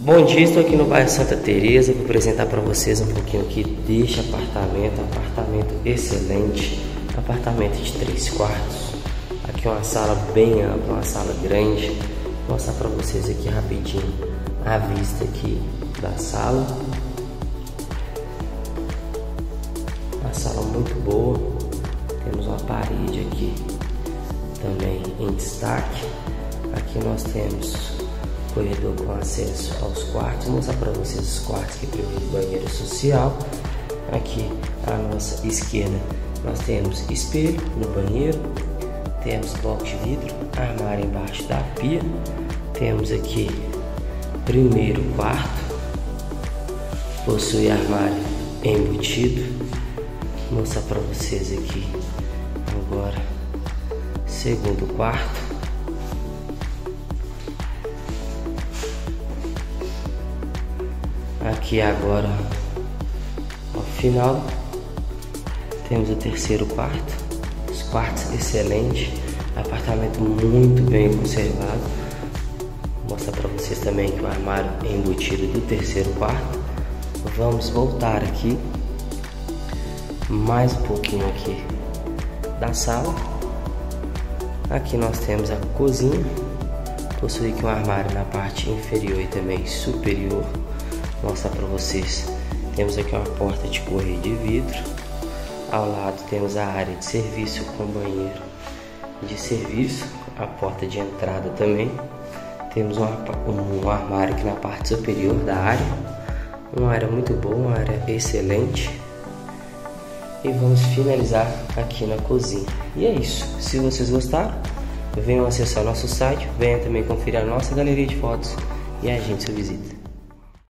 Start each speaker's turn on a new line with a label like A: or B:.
A: Bom dia, estou aqui no bairro Santa Teresa. Vou apresentar para vocês um pouquinho aqui deste apartamento excelente, apartamento de 3 quartos. Aqui uma sala bem ampla, uma sala grande. Vou mostrar para vocês aqui rapidinho a vista aqui da sala. Uma sala muito boa. Temos uma parede aqui também em destaque. Aqui nós temos corredor com acesso aos quartos. Vou mostrar para vocês os quartos que prevê banheiro social. Aqui à nossa esquerda nós temos espelho no banheiro, temos bloco de vidro, armário embaixo da pia, temos aqui primeiro quarto, possui armário embutido. Vou mostrar para vocês aqui agora segundo quarto. Aqui agora, ao final, temos o terceiro quarto. Os quartos excelentes, apartamento muito bem conservado. Vou mostrar para vocês também que o armário é embutido do terceiro quarto. Vamos voltar aqui, mais um pouquinho aqui da sala. Aqui nós temos a cozinha, possui aqui um armário na parte inferior e também superior. Vou mostrar para vocês, temos aqui uma porta de correr de vidro, ao lado temos a área de serviço com banheiro de serviço, a porta de entrada também, temos um armário aqui na parte superior da área, uma área muito boa, uma área excelente, e vamos finalizar aqui na cozinha. E é isso, se vocês gostaram, venham acessar nosso site, venham também conferir a nossa galeria de fotos e agende sua visita.